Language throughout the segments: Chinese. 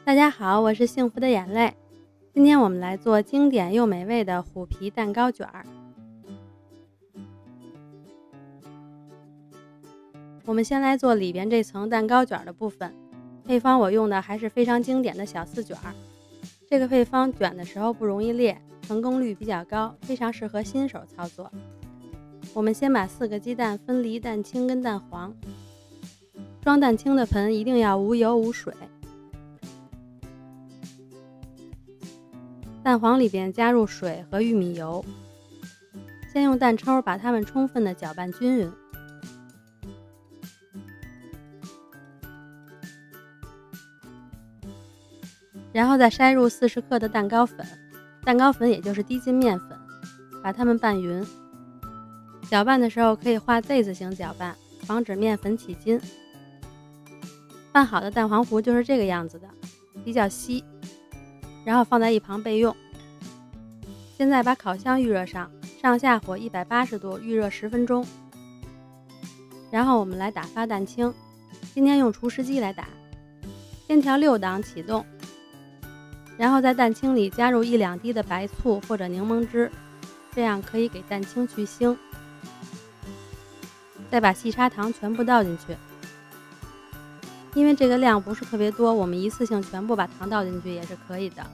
大家好，我是幸福的眼泪。今天我们来做经典又美味的虎皮蛋糕卷儿。我们先来做里边这层蛋糕卷的部分，配方我用的还是非常经典的小四卷儿。这个配方卷的时候不容易裂，成功率比较高，非常适合新手操作。我们先把4个鸡蛋分离蛋清跟蛋黄，装蛋清的盆一定要无油无水。蛋黄里边加入水和玉米油，先用蛋抽把它们充分的搅拌均匀。然后再筛入40克的蛋糕粉，蛋糕粉也就是低筋面粉，把它们拌匀。搅拌的时候可以画 Z 字形搅拌，防止面粉起筋。拌好的蛋黄糊就是这个样子的，比较稀，然后放在一旁备用。现在把烤箱预热上，上下火180度预热10分钟。然后我们来打发蛋清，今天用厨师机来打，先调6档启动，然后在蛋清里加入1-2滴的白醋或者柠檬汁，这样可以给蛋清去腥。再把细砂糖全部倒进去，因为这个量不是特别多，我们一次性全部把糖倒进去也是可以的。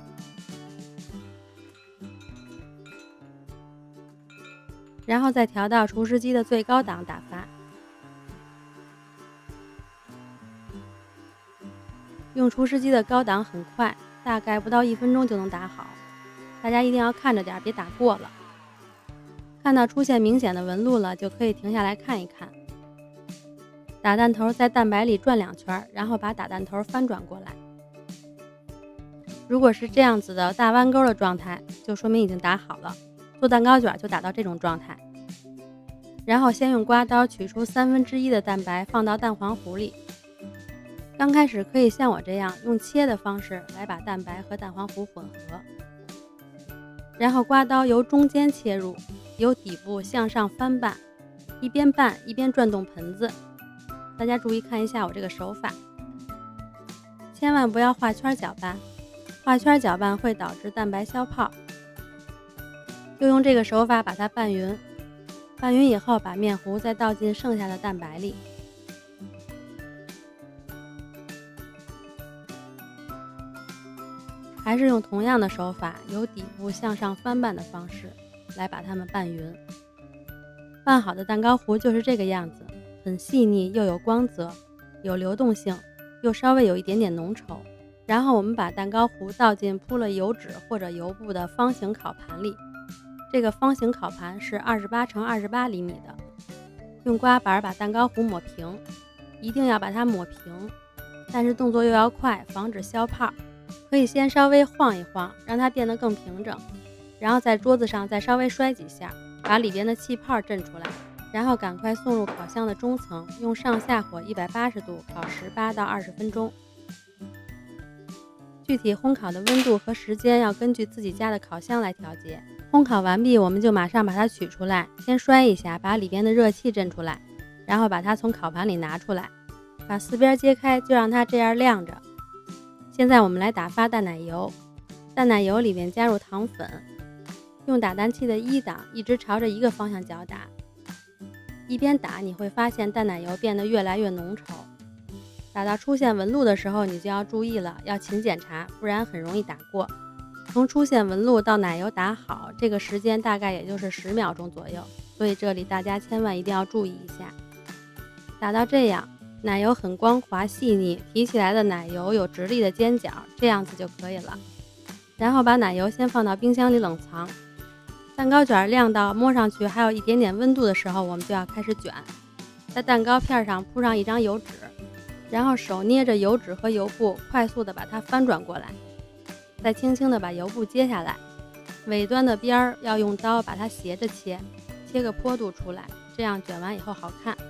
然后再调到厨师机的最高档打发，用厨师机的高档很快，大概不到1分钟就能打好，大家一定要看着点，别打过了。看到出现明显的纹路了，就可以停下来看一看。打蛋头在蛋白里转2圈，然后把打蛋头翻转过来。如果是这样子的大弯钩的状态，就说明已经打好了。做蛋糕卷就打到这种状态。然后先用刮刀取出1/3的蛋白放到蛋黄糊里。刚开始可以像我这样用切的方式来把蛋白和蛋黄糊混合。然后刮刀由中间切入，由底部向上翻拌，一边拌一边转动盆子。大家注意看一下我这个手法，千万不要画圈搅拌，画圈搅拌会导致蛋白消泡。就用这个手法把它拌匀，拌匀以后把面糊再倒进剩下的蛋白里。还是用同样的手法，由底部向上翻拌的方式来把它们拌匀。拌好的蛋糕糊就是这个样子，很细腻又有光泽，有流动性，又稍微有一点点浓稠。然后我们把蛋糕糊倒进铺了油纸或者油布的方形烤盘里，这个方形烤盘是28×28厘米的。用刮板把蛋糕糊抹平，一定要把它抹平，但是动作又要快，防止消泡。可以先稍微晃一晃，让它变得更平整，然后在桌子上再稍微摔几下，把里边的气泡震出来，然后赶快送入烤箱的中层，用上下火180度烤18到20分钟。具体烘烤的温度和时间要根据自己家的烤箱来调节。烘烤完毕，我们就马上把它取出来，先摔一下，把里边的热气震出来，然后把它从烤盘里拿出来，把4边揭开，就让它这样晾着。现在我们来打发淡奶油，淡奶油里面加入糖粉，用打蛋器的1档一直朝着一个方向搅打，一边打你会发现淡奶油变得越来越浓稠。打到出现纹路的时候，你就要注意了，要勤检查，不然很容易打过。从出现纹路到奶油打好，这个时间大概也就是10秒钟左右，所以这里大家千万一定要注意一下。打到这样，奶油很光滑细腻，提起来的奶油有直立的尖角，这样子就可以了。然后把奶油先放到冰箱里冷藏。蛋糕卷晾到摸上去还有一点点温度的时候，我们就要开始卷。在蛋糕片上铺上一张油纸，然后手捏着油纸和油布，快速的把它翻转过来，再轻轻的把油布揭下来，尾端的边儿要用刀把它斜着切，切个坡度出来，这样卷完以后好看。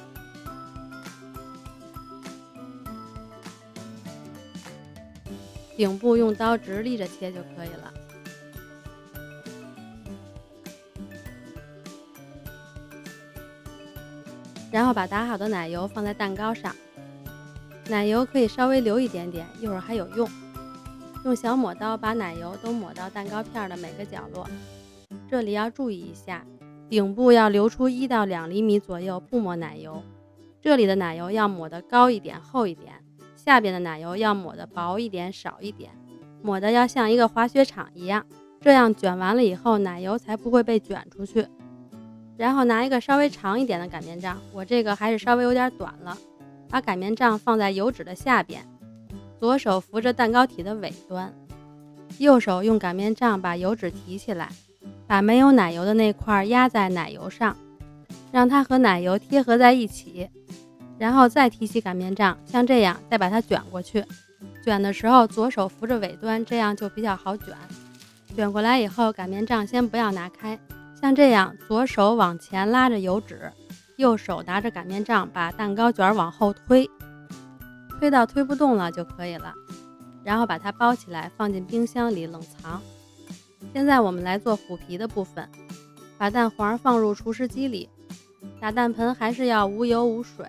顶部用刀直立着切就可以了。然后把打好的奶油放在蛋糕上，奶油可以稍微留一点点，一会儿还有用。 用小抹刀把奶油都抹到蛋糕片的每个角落。这里要注意一下，顶部要留出1到2厘米左右不抹奶油，这里的奶油要抹得高一点厚一点，下边的奶油要抹得薄一点少一点，抹得要像一个滑雪场一样，这样卷完了以后奶油才不会被卷出去。然后拿一个稍微长一点的擀面杖，我这个还是稍微有点短了，把擀面杖放在油纸的下边，左手扶着蛋糕体的尾端，右手用擀面杖把油纸提起来，把没有奶油的那块压在奶油上，让它和奶油贴合在一起，然后再提起擀面杖，像这样再把它卷过去。卷的时候左手扶着尾端，这样就比较好卷。卷过来以后，擀面杖先不要拿开，像这样左手往前拉着油纸，右手拿着擀面杖把蛋糕卷往后推，推到推不动了就可以了。然后把它包起来放进冰箱里冷藏。现在我们来做虎皮的部分，把蛋黄放入厨师机里，打蛋盆还是要无油无水，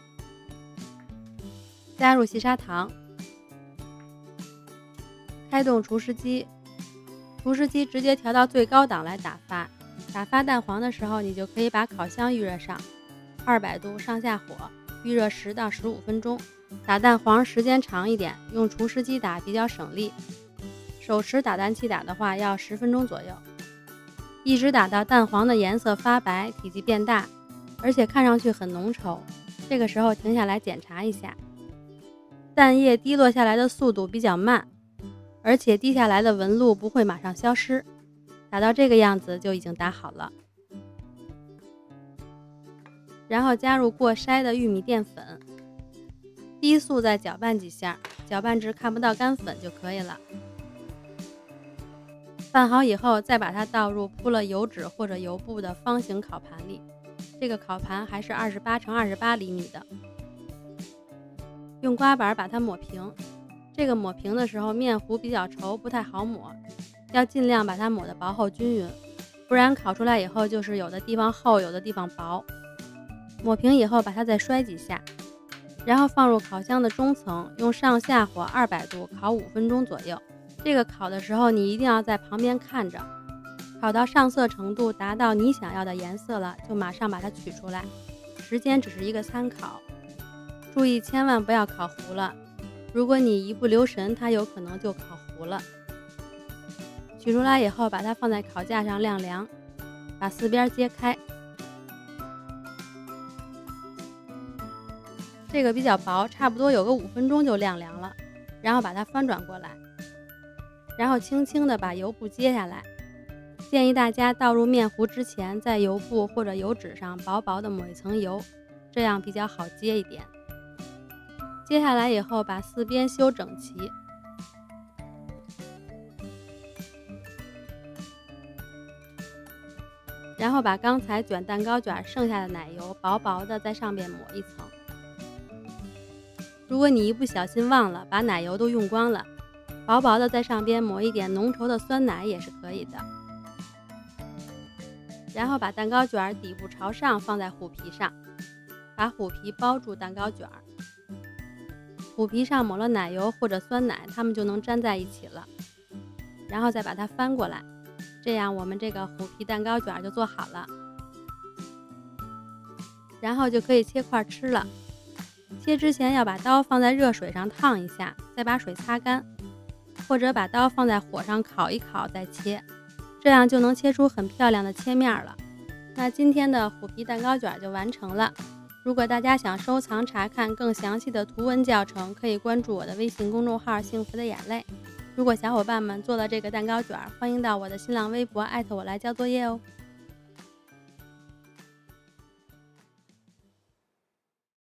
加入细砂糖，开动厨师机，厨师机直接调到最高档来打发。打发蛋黄的时候，你就可以把烤箱预热上，200度上下火，预热10到15分钟。打蛋黄时间长一点，用厨师机打比较省力，手持打蛋器打的话要10分钟左右，一直打到蛋黄的颜色发白，体积变大，而且看上去很浓稠。这个时候停下来检查一下，蛋液滴落下来的速度比较慢，而且滴下来的纹路不会马上消失。打到这个样子就已经打好了。然后加入过筛的玉米淀粉，低速再搅拌几下，搅拌至看不到干粉就可以了。拌好以后，再把它倒入铺了油纸或者油布的方形烤盘里，这个烤盘还是28乘28厘米的。用刮板把它抹平，这个抹平的时候面糊比较稠，不太好抹，要尽量把它抹得薄厚均匀，不然烤出来以后就是有的地方厚，有的地方薄。抹平以后把它再摔几下，然后放入烤箱的中层，用上下火200度烤5分钟左右。这个烤的时候你一定要在旁边看着，烤到上色程度达到你想要的颜色了，就马上把它取出来，时间只是一个参考。注意千万不要烤糊了，如果你一不留神，它有可能就烤糊了。取出来以后把它放在烤架上晾凉，把4边揭开，这个比较薄，差不多有个5分钟就晾凉了，然后把它翻转过来，然后轻轻地把油布揭下来。建议大家倒入面糊之前，在油布或者油纸上薄薄的抹一层油，这样比较好揭一点。揭下来以后把4边修整齐，然后把刚才卷蛋糕卷剩下的奶油薄薄的在上面抹一层。如果你一不小心忘了把奶油都用光了，薄薄的在上边抹一点浓稠的酸奶也是可以的。然后把蛋糕卷底部朝上放在虎皮上，把虎皮包住蛋糕卷，虎皮上抹了奶油或者酸奶，它们就能粘在一起了。然后再把它翻过来，这样我们这个虎皮蛋糕卷就做好了，然后就可以切块吃了。切之前要把刀放在热水上烫一下，再把水擦干，或者把刀放在火上烤一烤再切，这样就能切出很漂亮的切面了。那今天的虎皮蛋糕卷就完成了。如果大家想收藏查看更详细的图文教程，可以关注我的微信公众号幸福的眼泪。如果小伙伴们做了这个蛋糕卷，欢迎到我的新浪微博艾特我来交作业哦。